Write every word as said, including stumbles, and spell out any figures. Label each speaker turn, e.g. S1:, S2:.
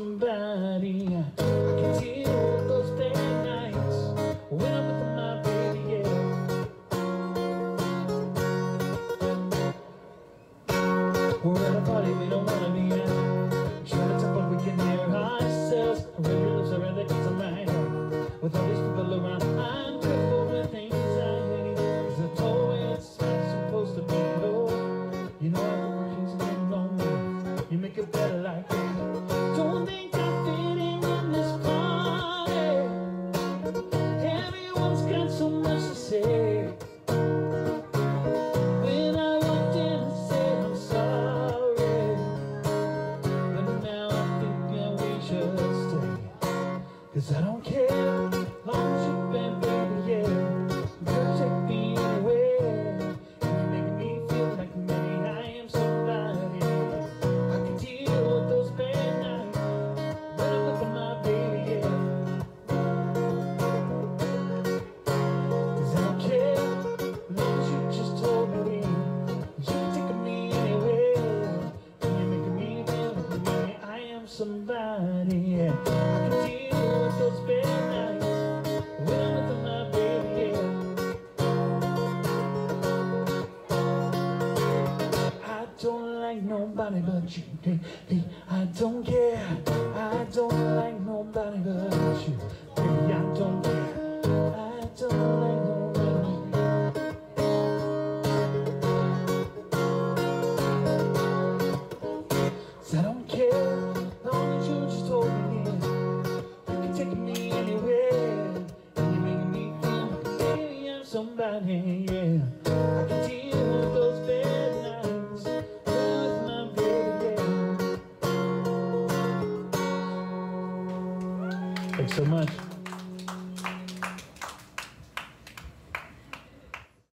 S1: somebody. I can deal with those bad nights when I'm with my baby, yeah. We're at a party we don't wanna be at, trying to talk but we can hear ourselves. Red lips are rather get to my head. With all these people around, I'm crippled with anxiety, 'cause I told me it's supposed to be low. You know everything's getting lonely, you make it better like that. Don't think I'm fitting in this party, everyone's got so much to say. When I walked in I said I'm sorry, but now I think that we should stay. 'Cause I don't care, long as you've been, baby, yeah. Girl, take me anywhere, and you make me feel like me, I am somebody. I can deal with those bad nights when I'm with my baby, yeah. 'Cause I don't care, long as you just told me you can take me anywhere, and you make me feel like me, I am somebody, yeah. I can deal with those bad nights when I'm with my baby, yeah. I don't like nobody but you, hey, hey. I don't care, I don't like nobody but you, baby, I don't care, I don't like nobody. 'Cause I don't care, long as you just hold me in. You can take me anywhere, and you make me feel like baby I'm somebody, yeah. I can deal with those bad nights with my baby, yeah. Thanks so much.